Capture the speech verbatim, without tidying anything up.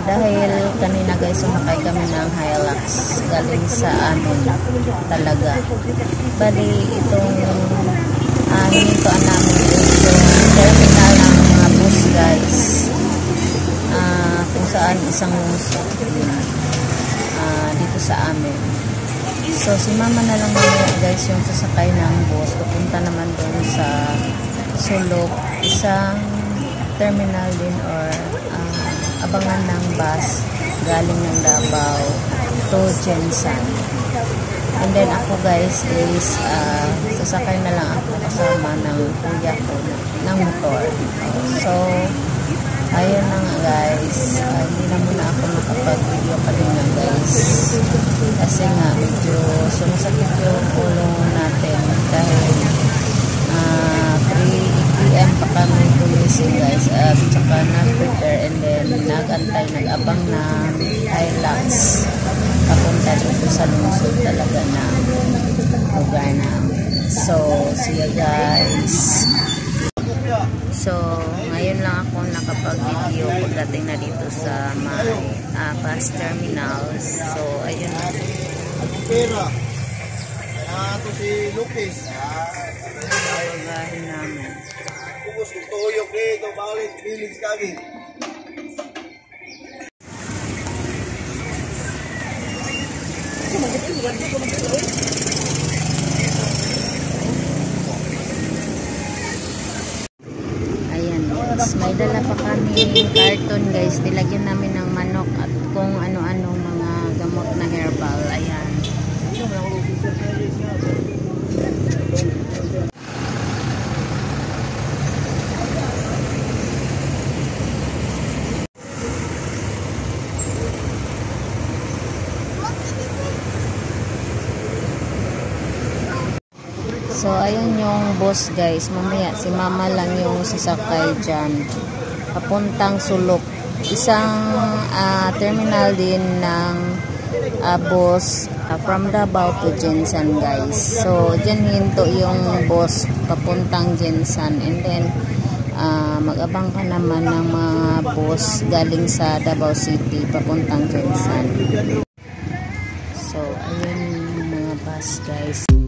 dahil kanina guys sumakay kami ng Hilux galing sa amin talaga. Bali itong uh, hinintuan namin is yung terminal ng mga bus guys, uh, kung saan isang lungsod uh, dito sa amin. So si mama na lang naman guys yung sasakay ng bus, pupunta naman doon sa Sulok, isang terminal din or uh, abangan ng bus galing ng Davao to Jensan. And then ako guys is uh, sasakay na lang ako kasama ng kuya ko na, ng motor. So ayun na nga guys, uh, hindi na muna ako nakapag-video kanina guys kasi nga medyo sumasakit yung ulo natin dahil uh, three p m pa kami gumising guys at saka nag-prepare and then nag-antay, nag-abang na Hilux papunta dito sa lungsod talaga na lugar namin. So siya guys, so ngayon lang ako nakapag-video pagdating na dito sa may uh, bus terminals. So ayun na pera ah to si Lucas lugarin namin. Kubos kung tuyok dito balik village kagi. Ayan guys, may dala pa kami carton guys, nilagyan namin ng manok at kung ano-ano mga gamot na herbal. Ayan. So ayun yung bus guys, mamaya si mama lang yung sasakay dyan papuntang Sulok, isang uh, terminal din ng uh, bus uh, from Davao to Jensan guys. So dyan hinto yung bus papuntang Jensan and then uh, mag-abang ka naman ng mga bus galing sa Davao City papuntang Jensan. So ayun yung mga bus guys.